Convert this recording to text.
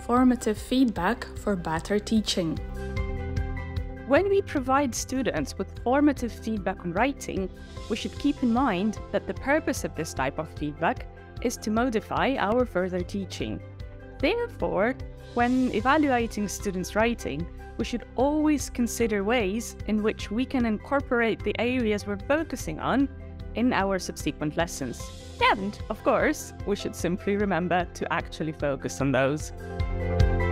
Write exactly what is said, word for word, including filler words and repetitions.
formative feedback for better teaching. When we provide students with formative feedback on writing, we should keep in mind that the purpose of this type of feedback is to modify our further teaching. Therefore, when evaluating students' writing, we should always consider ways in which we can incorporate the areas we're focusing on in our subsequent lessons. And, of course, we should simply remember to actually focus on those.